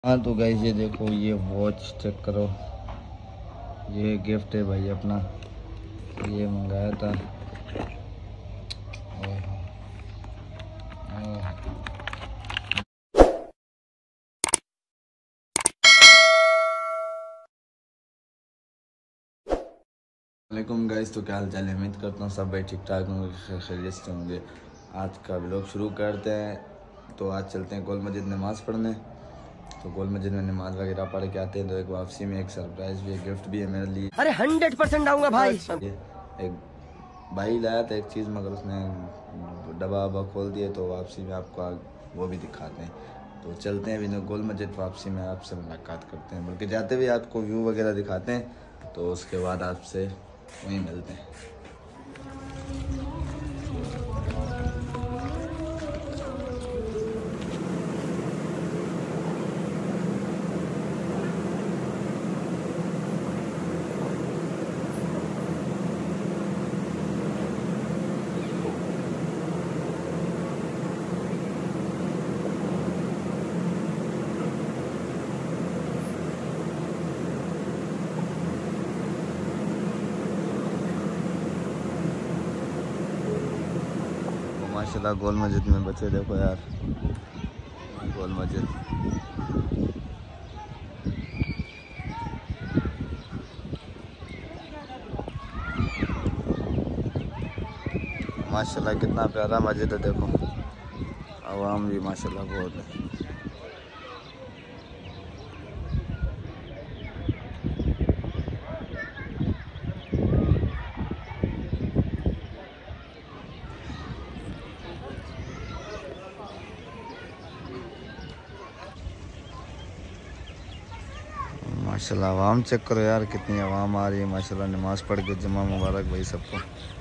हाँ तो गाइस ये देखो, ये वॉच चेक करो, ये गिफ्ट है भाई अपना, ये मंगाया था। वालेकुम गाइस, तो क्या हाल चाल है। उम्मीद करता हूँ सब भाई ठीक ठाक होंगे, खैरियत से होंगे। आज का व्लॉग शुरू करते हैं। तो आज चलते हैं गोल मस्जिद नमाज़ पढ़ने। तो गोल मस्जिद में नमाज वगैरह पढ़ के आते हैं। तो एक वापसी में एक सरप्राइज़ भी, एक गिफ्ट भी है मेरे लिए। अरे 100% आऊंगा भाई। एक भाई लाया था एक चीज़, मगर उसने डब्बा वब्बा खोल दिए। तो वापसी में आपको वो भी दिखाते हैं। तो चलते हैं अभी गोल मस्जिद, वापसी में आपसे मुलाकात करते हैं, बल्कि जाते हुए आपको व्यू वगैरह दिखाते हैं। तो उसके बाद आपसे वहीं मिलते हैं। माशाल्लाह गोल मस्जिद में बच्चे देखो यार, गोल मस्जिद। माशाल्लाह कितना प्यारा मस्जिद है, देखो आवाम भी माशाल्लाह बहुत है। माशाल्लाह आवाम चेक करो यार, कितनी आवाम आ रही है माशाल्लाह नमाज़ पढ़ के। जुम्मा मुबारक भाई सबको।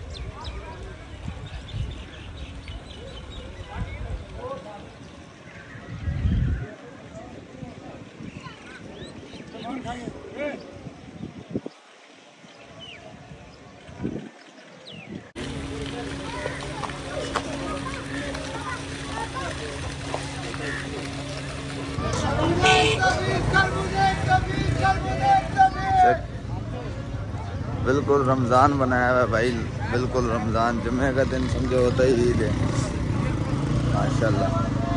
बिल्कुल रमज़ान बनाया हुआ है भाई, बिल्कुल रमज़ान। जुम्मे का दिन समझो होता ही ईद है माशाल्लाह।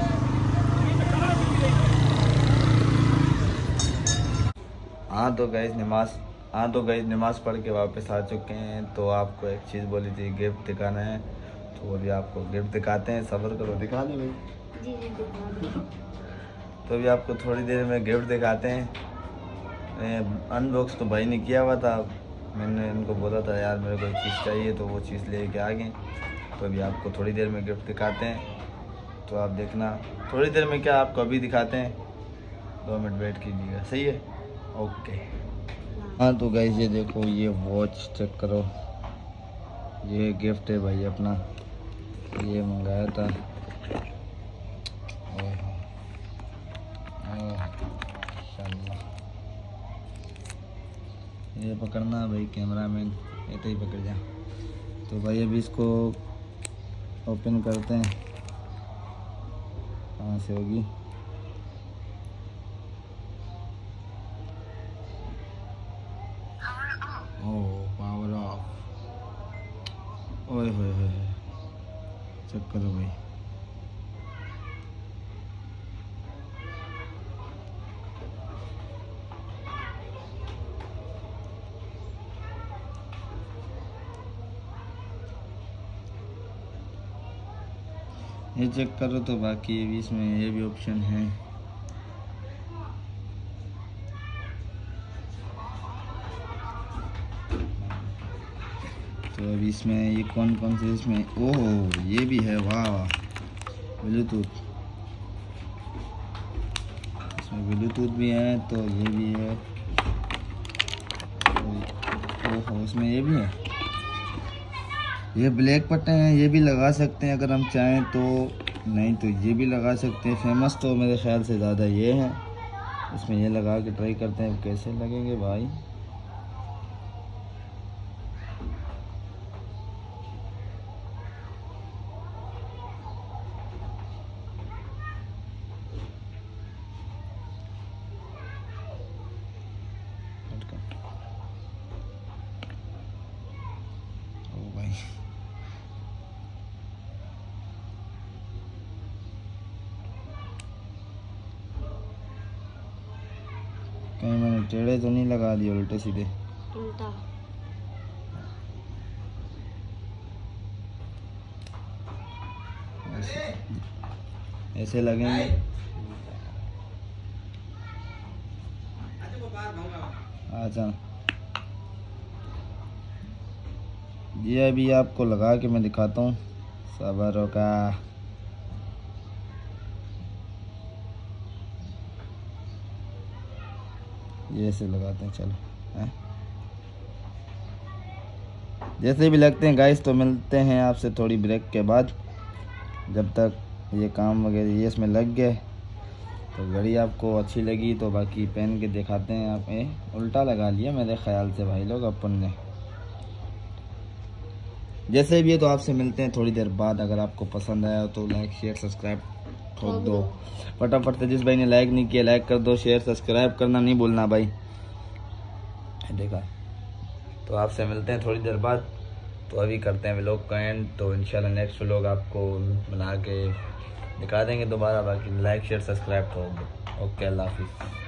हाँ तो गई नमाज़ पढ़ के वापस आ चुके हैं। तो आपको एक चीज़ बोली थी, गिफ्ट दिखाना है। तो अभी आपको गिफ्ट दिखाते हैं, सब्र करो, दिखा दो भाई। जी तो अभी आपको थोड़ी देर में गिफ्ट दिखाते हैं। अनबॉक्स तो भाई ने किया हुआ था, मैंने इनको बोला था यार मेरे को एक चीज़ चाहिए, तो वो चीज़ लेके आ गए। तो अभी आपको थोड़ी देर में गिफ्ट दिखाते हैं। तो आप देखना थोड़ी देर में, क्या आपको अभी दिखाते हैं, 2 मिनट वेट कीजिएगा, सही है, ओके। हाँ तो गाइस ये देखो, ये वॉच चेक करो, ये गिफ्ट है भाई अपना, ये मंगाया था। ये पकड़ना भाई, कैमरा मैन ये तो ही पकड़ जा। तो भाई अभी इसको ओपन करते हैं, कहाँ से होगी। ओह पावर ऑफ, ओए होए चेक करो भाई। ये चेक करो। तो बाकी ये भी, इसमें ये भी ऑप्शन है। तो अभी इसमें ये कौन कौन से, इसमें ओह ये भी है, वाह ब्लूटूथ, इसमें ब्लूटूथ भी है। तो ये भी है, ओह इसमें ये भी है। ये ब्लैक बटन है, ये भी लगा सकते हैं अगर हम चाहें तो, नहीं तो ये भी लगा सकते हैं। फेमस तो मेरे ख्याल से ज़्यादा ये है। इसमें ये लगा के ट्राई करते हैं कैसे लगेंगे भाई। कहीं मैंने टेढ़े तो नहीं लगा दिए, उल्टे सीधे? उल्टा। ऐसे लगेंगे। अच्छा जी, अभी आपको लगा के मैं दिखाता हूँ, सब्र होगा। ये ऐसे लगाते हैं, चलो है? जैसे भी लगते हैं गाइस, तो मिलते हैं आपसे थोड़ी ब्रेक के बाद। जब तक ये काम वगैरह ये इसमें लग गए, तो घड़ी आपको अच्छी लगी तो बाकी पहन के दिखाते हैं। आप उल्टा लगा लिया मेरे ख्याल से भाई लोग अपन ने। जैसे भी है तो आपसे मिलते हैं थोड़ी देर बाद। अगर आपको पसंद आया तो लाइक शेयर सब्सक्राइब ठोक दो फटाफट से। जिस भाई ने लाइक नहीं किया लाइक कर दो, शेयर सब्सक्राइब करना नहीं भूलना भाई। देखा, तो आपसे मिलते हैं थोड़ी देर बाद। तो अभी करते हैं व्लॉग का एंड। तो इंशाल्लाह नेक्स्ट व्लॉग आपको बना के दिखा देंगे दोबारा। बाकी लाइक शेयर सब्सक्राइब ठोक दो। ओके, अल्लाह हाफिज़।